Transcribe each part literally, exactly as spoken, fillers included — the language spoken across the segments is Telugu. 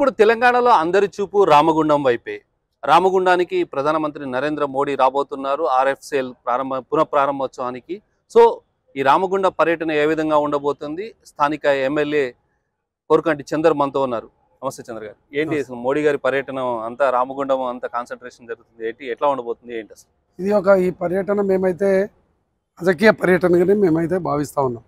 ఇప్పుడు తెలంగాణలో అందరి చూపు రామగుండం వైపే. రామగుండానికి ప్రధానమంత్రి నరేంద్ర మోడీ రాబోతున్నారు ఆర్ఎఫ్సిఎల్ ప్రారంభ పునఃప్రారంభోత్సవానికి. సో ఈ రామగుండ పర్యటన ఏ విధంగా ఉండబోతుంది? స్థానిక ఎమ్మెల్యే కోరుకంటి చందర్ మనతో ఉన్నారు. నమస్తే చంద్ర గారు. ఏంటి అసలు మోడీ గారి పర్యటన అంతా రామగుండం అంతా కాన్సన్ట్రేషన్ జరుగుతుంది ఏంటి, ఎట్లా ఉండబోతుంది ఏంటి అసలు? ఇది ఒక ఈ పర్యటన మేమైతే రాజకీయ పర్యటనగానే మేమైతే భావిస్తూ ఉన్నాం.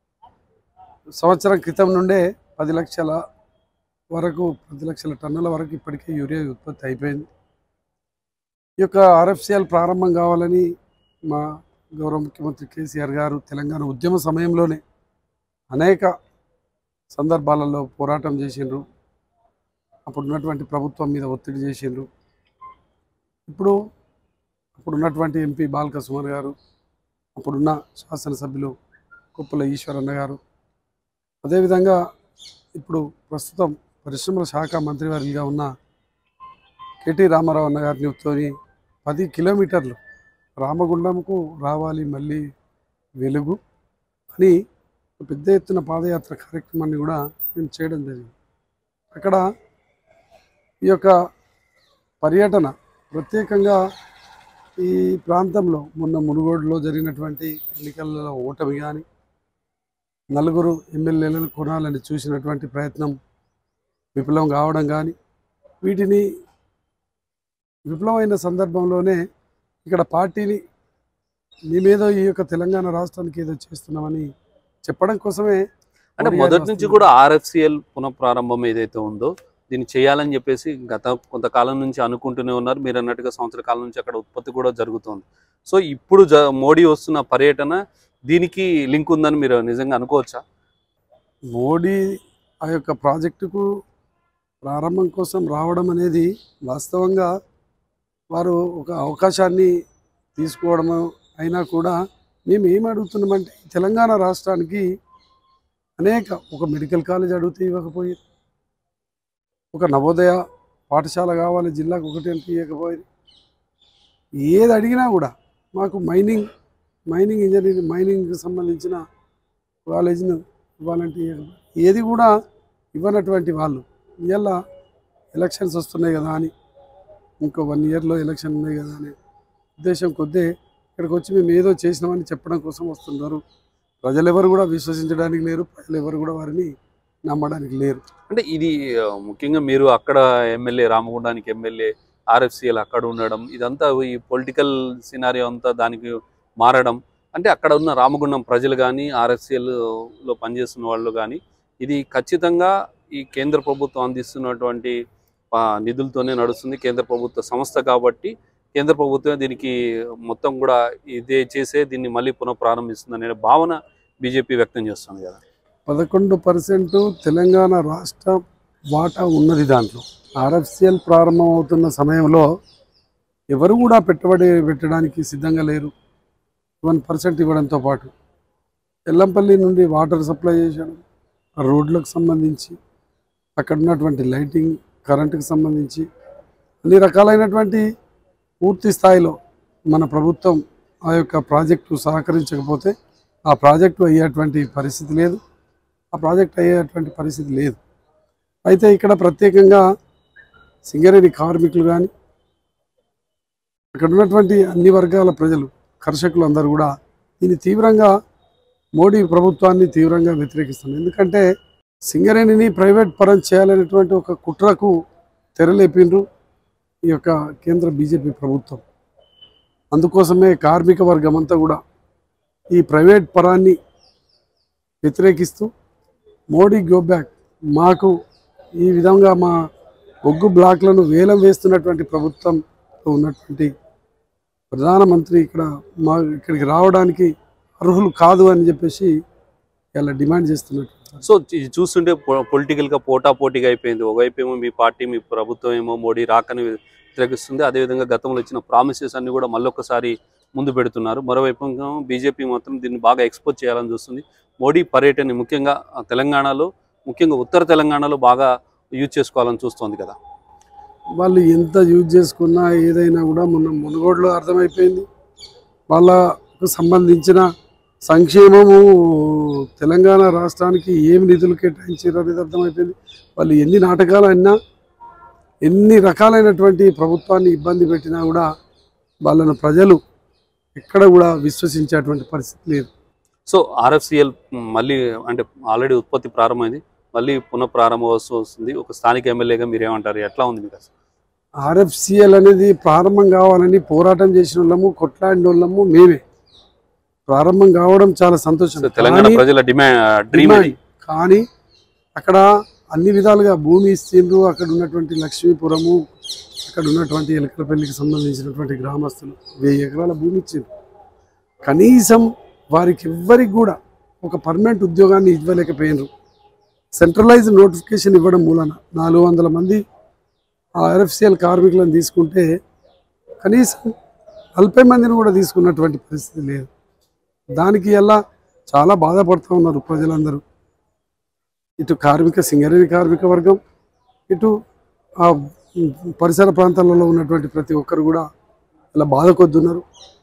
సంవత్సరం క్రితం నుండే పది లక్షల వరకు పది లక్షల టన్నుల వరకు ఇప్పటికే యూరియా ఉత్పత్తి అయిపోయింది. ఈ యొక్క ఆర్ఎఫ్సిఎల్ ప్రారంభం కావాలని మా గౌరవ ముఖ్యమంత్రి కేసీఆర్ గారు తెలంగాణ ఉద్యమ సమయంలోనే అనేక సందర్భాలలో పోరాటం చేసిండ్రు. అప్పుడు ఉన్నటువంటి ప్రభుత్వం మీద ఒత్తిడి చేసిండ్రు. ఇప్పుడు అప్పుడు ఉన్నటువంటి ఎంపీ బాల్క సుమన్ గారు, అప్పుడున్న శాసనసభ్యులు కుప్పల ఈశ్వరన్న గారు, అదేవిధంగా ఇప్పుడు ప్రస్తుతం పరిశ్రమల శాఖ మంత్రివర్యులుగా ఉన్న కేటీ రామారావు అన్న గారిని పది కిలోమీటర్లు రామగుండంకు రావాలి మళ్ళీ వెలుగు అని పెద్ద ఎత్తున పాదయాత్ర కార్యక్రమాన్ని కూడా మేము చేయడం జరిగింది. అక్కడ ఈ యొక్క పర్యటన ప్రత్యేకంగా ఈ ప్రాంతంలో మొన్న మునుగోడులో జరిగినటువంటి ఎన్నికలలో ఓటమి కానీ, నలుగురు ఎమ్మెల్యేలను కొనాలని చూసినటువంటి ప్రయత్నం విఫలం కావడం కానీ, వీటిని విఫలమైన సందర్భంలోనే ఇక్కడ పార్టీని మేమేదో ఈ యొక్క తెలంగాణ రాష్ట్రానికి ఏదో చేస్తున్నామని చెప్పడం కోసమే, అంటే మొదటి నుంచి కూడా ఆర్ఎఫ్సిఎల్ పునఃప్రారంభం ఏదైతే ఉందో దీన్ని చేయాలని చెప్పేసి గత కొంతకాలం నుంచి అనుకుంటూనే ఉన్నారు. మీరు అన్నట్టుగా సంవత్సర కాలం నుంచి అక్కడ ఉత్పత్తి కూడా జరుగుతుంది. సో ఇప్పుడు జ మోడీ వస్తున్న పర్యటన దీనికి లింక్ ఉందని మీరు నిజంగా అనుకోవచ్చా? మోడీ ఆ యొక్క ప్రాజెక్టుకు ప్రారంభం కోసం రావడం అనేది వాస్తవంగా వారు ఒక అవకాశాన్ని తీసుకోవడం అయినా కూడా మేము ఏం అడుగుతున్నామంటే తెలంగాణ రాష్ట్రానికి అనేక ఒక మెడికల్ కాలేజ్ అడిగితే ఇవ్వకపోయి, ఒక నవోదయ పాఠశాల కావాలి జిల్లాకు ఒకటి అంటే ఇవ్వకపోయింది. ఏది అడిగినా కూడా మాకు మైనింగ్ మైనింగ్ ఇంజనీరింగ్ మైనింగ్కి సంబంధించిన కాలేజీని ఇవ్వాలంటే ఇవ్వకపోయింది. ఏది కూడా ఇవ్వనటువంటి వాళ్ళు ఇవాళ ఎలక్షన్స్ వస్తున్నాయి కదా అని, ఇంకో వన్ ఇయర్లో ఎలక్షన్ ఉన్నాయి కదా అనే ఉద్దేశం కొద్దే ఇక్కడికి వచ్చి మేము ఏదో చేసినామని చెప్పడం కోసం వస్తున్నారు. ప్రజలు ఎవరు కూడా విశ్వసించడానికి లేరు, ప్రజలు ఎవరు కూడా వారిని నమ్మడానికి లేరు. అంటే ఇది ముఖ్యంగా మీరు అక్కడ ఎమ్మెల్యే, రామగుండానికి ఎమ్మెల్యే, ఆర్ఎఫ్సిఎల్ అక్కడ ఉండడం, ఇదంతా ఈ పొలిటికల్ సినారియో అంతా దానికి మారడం, అంటే అక్కడ ఉన్న రామగుండం ప్రజలు కానీ ఆర్ఎఫ్సిఎల్లో పనిచేస్తున్న వాళ్ళు కానీ ఇది ఖచ్చితంగా ఈ కేంద్ర ప్రభుత్వం అందిస్తున్నటువంటి నిధులతోనే నడుస్తుంది. కేంద్ర ప్రభుత్వ సంస్థ కాబట్టి కేంద్ర ప్రభుత్వం దీనికి మొత్తం కూడా ఇదే చేసే దీన్ని మళ్ళీ పునఃప్రారంభిస్తుంది అనే భావన బీజేపీ వ్యక్తం చేస్తుంది కదా. పదకొండు పర్సెంట్ తెలంగాణ రాష్ట్ర వాటా ఉన్నది. దాంట్లో ఆర్ఎఫ్సిఎల్ ప్రారంభం అవుతున్న సమయంలో ఎవరు కూడా పెట్టుబడి పెట్టడానికి సిద్ధంగా లేరు. వన్ పర్సెంట్ ఇవ్వడంతో పాటు ఎల్లంపల్లి నుండి వాటర్ సప్లై చేసడం, రోడ్లకు సంబంధించి అక్కడ ఉన్నటువంటి లైటింగ్, కరెంటుకు సంబంధించి అన్ని రకాలైనటువంటి పూర్తి స్థాయిలో మన ప్రభుత్వం ఆ యొక్క ప్రాజెక్టు సహకరించకపోతే ఆ ప్రాజెక్టు అయ్యేటువంటి పరిస్థితి లేదు, ఆ ప్రాజెక్ట్ అయ్యేటువంటి పరిస్థితి లేదు. అయితే ఇక్కడ ప్రత్యేకంగా సింగరేణి కార్మికులు కానీ అక్కడ ఉన్నటువంటి అన్ని వర్గాల ప్రజలు, కర్షకులు అందరూ కూడా దీన్ని తీవ్రంగా మోడీ ప్రభుత్వాన్ని తీవ్రంగా వ్యతిరేకిస్తున్నారు. ఎందుకంటే సింగరేణిని ప్రైవేట్ పరం చేయాలనేటువంటి ఒక కుట్రకు తెరలేపిండ్రు ఈ యొక్క కేంద్ర బీజేపీ ప్రభుత్వం. అందుకోసమే కార్మిక వర్గం అంతా కూడా ఈ ప్రైవేట్ పరాన్ని వ్యతిరేకిస్తూ మోడీ గో బ్యాక్, మాకు ఈ విధంగా మా బొగ్గు బ్లాక్లను వేలం వేస్తున్నటువంటి ప్రభుత్వంలో ఉన్నటువంటి ప్రధానమంత్రి ఇక్కడ మా ఇక్కడికి రావడానికి అర్హులు కాదు అని చెప్పేసి ఇలా డిమాండ్ చేస్తున్నట్టు. సో చూస్తుంటే పొలిటికల్గా పోటాపోటీగా అయిపోయింది. ఒకవైపు ఏమో మీ పార్టీ, మీ ప్రభుత్వం ఏమో మోడీ రాకని వ్యతిరేకిస్తుంది, అదేవిధంగా గతంలో ఇచ్చిన ప్రామిసెస్ అన్ని కూడా మళ్ళొకసారి ముందు పెడుతున్నారు. మరోవైపు బీజేపీ మాత్రం దీన్ని బాగా ఎక్స్పోజ్ చేయాలని చూస్తుంది. మోడీ పర్యటన ముఖ్యంగా తెలంగాణలో, ముఖ్యంగా ఉత్తర తెలంగాణలో బాగా యూజ్ చేసుకోవాలని చూస్తుంది కదా. వాళ్ళు ఎంత యూజ్ చేసుకున్నా ఏదైనా కూడా మొన్న మునుగోడులో అర్థమైపోయింది. వాళ్ళకు సంబంధించిన సంక్షేమము తెలంగాణ రాష్ట్రానికి ఏమి నిధులు కేటాయించారు అనేది అర్థమైపోయింది. వాళ్ళు ఎన్ని నాటకాలు అయినా ఎన్ని రకాలైనటువంటి ప్రభుత్వాన్ని ఇబ్బంది పెట్టినా కూడా వాళ్ళను ప్రజలు ఎక్కడ కూడా విశ్వసించేటువంటి పరిస్థితి లేదు. సో ఆర్ఎఫ్సిఎల్ మళ్ళీ అంటే ఆల్రెడీ ఉత్పత్తి ప్రారంభమైంది, మళ్ళీ పునః ప్రారంభోత్సవం వస్తుంది. ఒక స్థానిక ఎమ్మెల్యేగా మీరేమంటారు, ఎట్లా ఉంది మీకు అసలు? ఆర్ఎఫ్సిఎల్ అనేది ప్రారంభం కావాలని పోరాటం చేసిన వాళ్ళము, కొట్లాడిన వాళ్ళము మేమే. ప్రారంభం కావడం చాలా సంతోషం. తెలంగాణ ప్రజల డిమాండ్ డ్రీమ్. కానీ అక్కడ అన్ని విధాలుగా భూమి ఇచ్చిండ్రు. అక్కడ ఉన్నటువంటి లక్ష్మీపురము, అక్కడ ఉన్నటువంటి ఎలకలపల్లికి సంబంధించినటువంటి గ్రామస్తులు వెయ్యి ఎకరాల భూమి ఇచ్చిండ్రు. కనీసం వారికి ఎవ్వరికి కూడా ఒక పర్మనెంట్ ఉద్యోగాన్ని ఇవ్వలేకపోయినరు. సెంట్రలైజ్ నోటిఫికేషన్ ఇవ్వడం మూలన నాలుగు వందల మంది ఆర్ఎఫ్సిఎల్ కార్మికులను తీసుకుంటే కనీసం నలభై మందిని కూడా తీసుకున్నటువంటి పరిస్థితి లేదు. దానికి ఎలా చాలా బాధపడుతూ ఉన్నారు ప్రజలందరూ. ఇటు కార్మిక సింగరేణి కార్మిక వర్గం, ఇటు ఆ పరిసర ప్రాంతాలలో ఉన్నటువంటి ప్రతి ఒక్కరు కూడా ఇలా బాధ కొద్దున్నారు.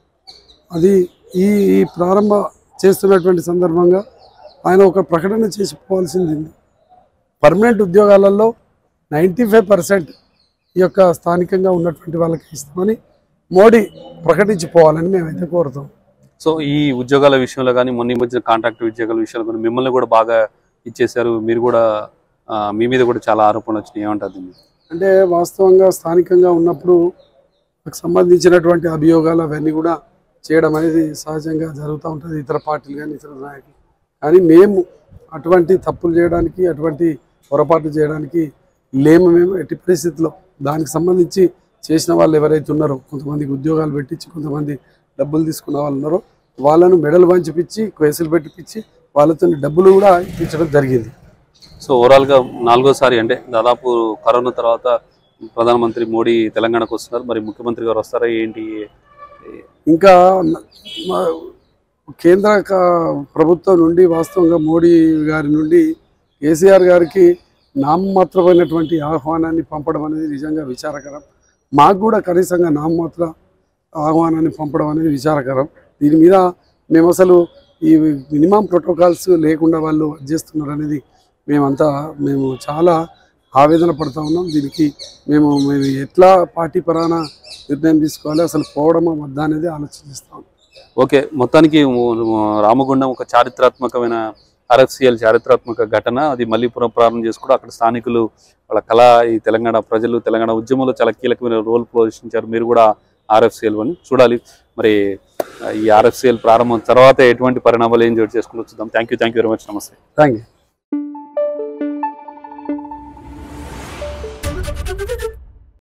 అది ఈ ఈ ప్రారంభ చేస్తున్నటువంటి సందర్భంగా ఆయన ఒక ప్రకటన చేసిపోవాల్సింది. పర్మనెంట్ ఉద్యోగాలలో నైంటీ ఫైవ్ పర్సెంట్ ఈ యొక్క స్థానికంగా ఉన్నటువంటి వాళ్ళకి ఇస్తామని మోడీ ప్రకటించిపోవాలని మేమైతే కోరుతాం. సో ఈ ఉద్యోగాల విషయంలో కానీ, మొన్న మధ్య కాంట్రాక్ట్ ఉద్యోగాల విషయంలో కానీ మిమ్మల్ని కూడా బాగా ఇచ్చేశారు. మీరు కూడా మీ మీద కూడా చాలా ఆరోపణలు వచ్చినాయి, ఏమంటారు దీన్ని? అంటే వాస్తవంగా స్థానికంగా ఉన్నప్పుడు నాకు సంబంధించినటువంటి అభియోగాలు అవన్నీ కూడా చేయడం అనేది సహజంగా జరుగుతూ ఉంటుంది, ఇతర పార్టీలు కానీ ఇతర నాయకులు. కానీ మేము అటువంటి తప్పులు చేయడానికి, అటువంటి పొరపాట్లు చేయడానికి లేము. మేము ఎట్టి పరిస్థితుల్లో దానికి సంబంధించి చేసిన వాళ్ళు ఎవరైతే ఉన్నారో, కొంతమందికి ఉద్యోగాలు పెట్టించి కొంతమంది డబ్బులు తీసుకున్న వాళ్ళు ఉన్నారో వాళ్ళను మెడలు వంచిపించి కేసులు పెట్టిపించి వాళ్ళతో డబ్బులు కూడా ఇప్పించడం జరిగింది. సో ఓవరాల్గా నాలుగోసారి అంటే దాదాపు కరోనా తర్వాత ప్రధానమంత్రి మోడీ తెలంగాణకు వస్తున్నారు. మరి ముఖ్యమంత్రి గారు వస్తారా ఏంటి? ఇంకా కేంద్ర ప్రభుత్వం నుండి వాస్తవంగా మోడీ గారి నుండి కేసీఆర్ గారికి నామమాత్రమైనటువంటి ఆహ్వానాన్ని పంపడం అనేది నిజంగా విచారకరం. మాకు కూడా కనీసంగా నామమాత్ర ఆహ్వానాన్ని పంపడం అనేది విచారకరం. దీని మీద మేము అసలు ఈ మినిమం ప్రోటోకాల్స్ లేకుండా వాళ్ళు చేస్తున్నారు అనేది మేమంతా మేము చాలా ఆవేదన పడుతూ ఉన్నాం. దీనికి మేము మేము ఎట్లా పార్టీ పరాన నిర్ణయం తీసుకోవాలి, అసలు పోవడమా వద్దా అనేది ఆలోచిస్తాం. ఓకే, మొత్తానికి రామగుండం ఒక చారిత్రాత్మకమైన ఆర్ఎఫ్సిఎల్ చారిత్రాత్మక ఘటన. అది మళ్ళీ పునఃప్రారంభం చేసుకోవడం, అక్కడ స్థానికులు వాళ్ళ కళ, ఈ తెలంగాణ ప్రజలు తెలంగాణ ఉద్యమంలో చాలా కీలకమైన రోల్ పోషించారు. మీరు కూడా ఆర్ఎఫ్సిఎల్ అని చూడాలి. మరి ఈ ఆర్ఎఫ్సిఎల్ ప్రారంభం తర్వాత ఎటువంటి పరిణామాలు ఏం చోటు చేసుకుంటూ చూద్దాం. Thank you thank you very much. నమస్తే. Thank you.